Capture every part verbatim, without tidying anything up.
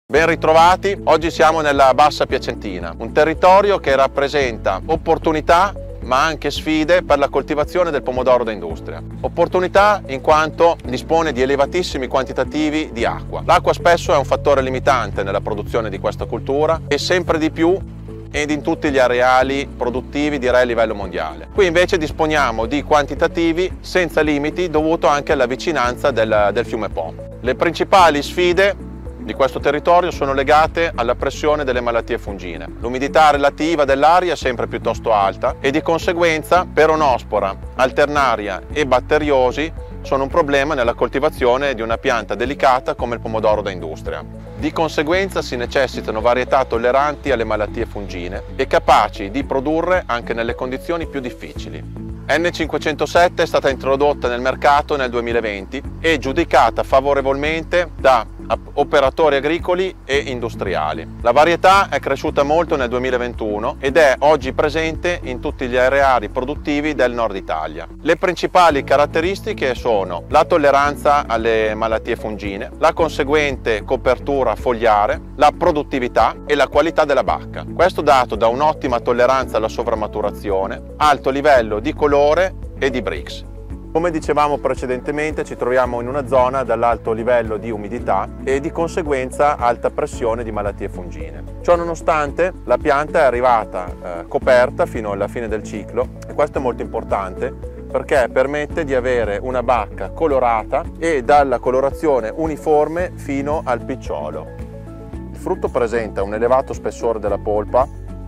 Ben ritrovati, oggi siamo nella Bassa Piacentina, un territorio che rappresenta opportunità ma anche sfide per la coltivazione del pomodoro da industria. Opportunità in quanto dispone di elevatissimi quantitativi di acqua. L'acqua spesso è un fattore limitante nella produzione di questa cultura e sempre di più ed in tutti gli areali produttivi, direi a livello mondiale. Qui invece disponiamo di quantitativi senza limiti dovuto anche alla vicinanza del, del fiume Po. Le principali sfide di questo territorio sono legate alla pressione delle malattie fungine. L'umidità relativa dell'aria è sempre piuttosto alta e di conseguenza peronospora, alternaria e batteriosi sono un problema nella coltivazione di una pianta delicata come il pomodoro da industria. Di conseguenza si necessitano varietà tolleranti alle malattie fungine e capaci di produrre anche nelle condizioni più difficili. N cinquecentosette è stata introdotta nel mercato nel duemilaventi e giudicata favorevolmente da operatori agricoli e industriali. La varietà è cresciuta molto nel duemilaventuno ed è oggi presente in tutti gli areali produttivi del nord Italia. Le principali caratteristiche sono la tolleranza alle malattie fungine, la conseguente copertura fogliare, la produttività e la qualità della bacca. Questo dato da un'ottima tolleranza alla sovramaturazione, alto livello di colore e di brix. Come dicevamo precedentemente, ci troviamo in una zona dall'alto livello di umidità e di conseguenza alta pressione di malattie fungine. Ciò nonostante, la pianta è arrivata eh, coperta fino alla fine del ciclo e questo è molto importante perché permette di avere una bacca colorata e dalla colorazione uniforme fino al picciolo. Il frutto presenta un elevato spessore della polpa,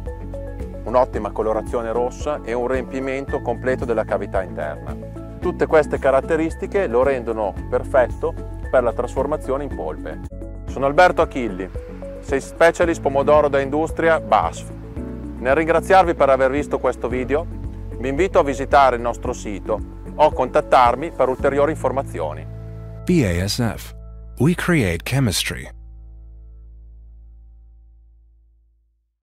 un'ottima colorazione rossa e un riempimento completo della cavità interna. Tutte queste caratteristiche lo rendono perfetto per la trasformazione in polpe. Sono Alberto Achilli, Sales Specialist Pomodoro da Industria B A S F. Nel ringraziarvi per aver visto questo video, vi invito a visitare il nostro sito o contattarmi per ulteriori informazioni. B A S F. We create chemistry.